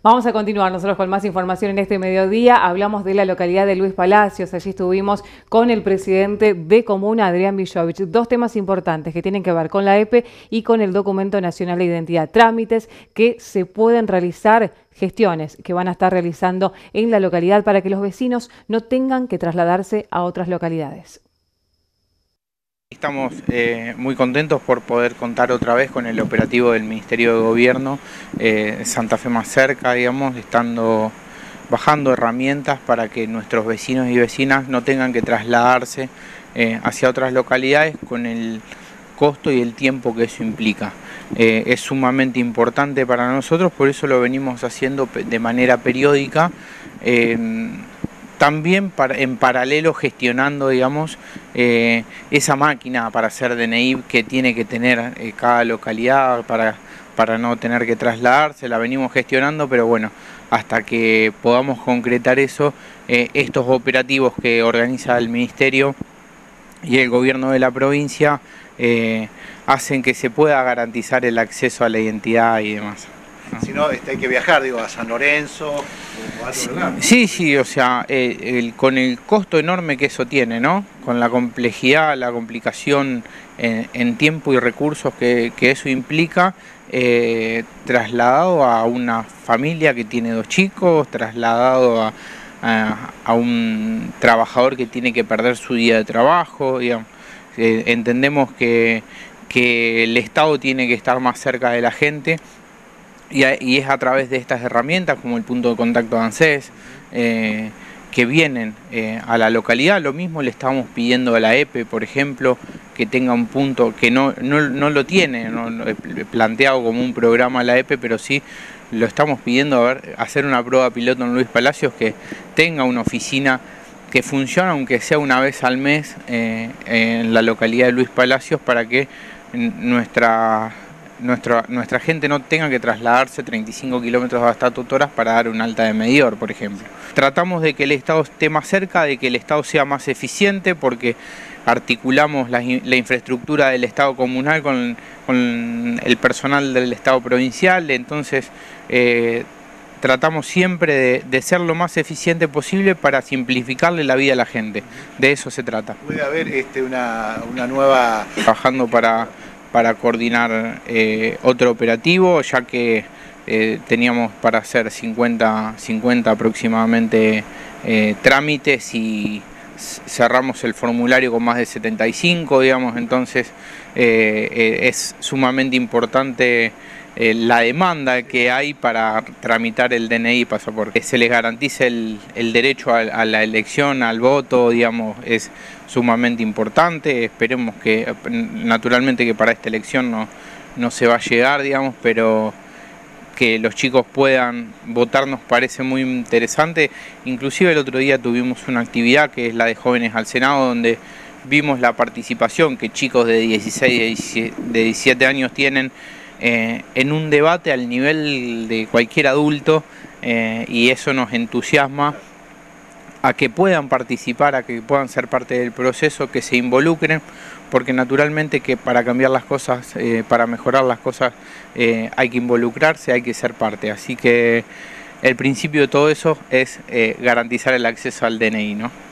Vamos a continuar nosotros con más información en este mediodía. Hablamos de la localidad de Luis Palacios. Allí estuvimos con el presidente de Comuna, Adrián Villovich. Dos temas importantes que tienen que ver con la EPE y con el Documento Nacional de Identidad. Trámites que se pueden realizar, gestiones que van a estar realizando en la localidad para que los vecinos no tengan que trasladarse a otras localidades. Estamos muy contentos por poder contar otra vez con el operativo del Ministerio de Gobierno, Santa Fe más cerca, digamos, bajando herramientas para que nuestros vecinos y vecinas no tengan que trasladarse hacia otras localidades con el costo y el tiempo que eso implica. Es sumamente importante para nosotros, por eso lo venimos haciendo de manera periódica. También en paralelo gestionando, digamos, esa máquina para hacer DNI que tiene que tener cada localidad para no tener que trasladarse. La venimos gestionando, pero bueno, hasta que podamos concretar eso, estos operativos que organiza el Ministerio y el Gobierno de la provincia hacen que se pueda garantizar el acceso a la identidad y demás. Si no, hay que viajar, digo, a San Lorenzo o a otro lado. Sí, o sea, con el costo enorme que eso tiene, ¿no? Con la complejidad, la complicación en tiempo y recursos que eso implica, trasladado a una familia que tiene 2 chicos, trasladado a un trabajador que tiene que perder su día de trabajo, digamos. Entendemos que el Estado tiene que estar más cerca de la gente. Y es a través de estas herramientas como el punto de contacto de ANSES que vienen a la localidad. Lo mismo le estamos pidiendo a la EPE, por ejemplo, que tenga un punto que no lo tiene planteado como un programa a la EPE, pero sí lo estamos pidiendo hacer una prueba piloto en Luis Palacios, que tenga una oficina que funcione aunque sea una vez al mes en la localidad de Luis Palacios, para que nuestra gente no tenga que trasladarse 35 kilómetros hasta Totoras para dar un alta de medidor, por ejemplo. Tratamos de que el Estado esté más cerca, de que el Estado sea más eficiente, porque articulamos la infraestructura del Estado comunal con el personal del Estado provincial. Entonces tratamos siempre de ser lo más eficiente posible para simplificarle la vida a la gente. De eso se trata. Puede haber una nueva... Trabajando para coordinar otro operativo, ya que teníamos para hacer 50 aproximadamente trámites y cerramos el formulario con más de 75, digamos. Entonces es sumamente importante la demanda que hay para tramitar el DNI y pasaporte. Se les garantice el derecho a la elección, al voto, digamos, es sumamente importante. Esperemos que, naturalmente, que para esta elección no se va a llegar, digamos, pero que los chicos puedan votar nos parece muy interesante. Inclusive el otro día tuvimos una actividad que es la de Jóvenes al Senado, donde vimos la participación que chicos de 16, de 17 años tienen en un debate al nivel de cualquier adulto, y eso nos entusiasma a que puedan participar, a que puedan ser parte del proceso, que se involucren, porque naturalmente que para cambiar las cosas, para mejorar las cosas, hay que involucrarse, hay que ser parte. Así que el principio de todo eso es garantizar el acceso al DNI, ¿no?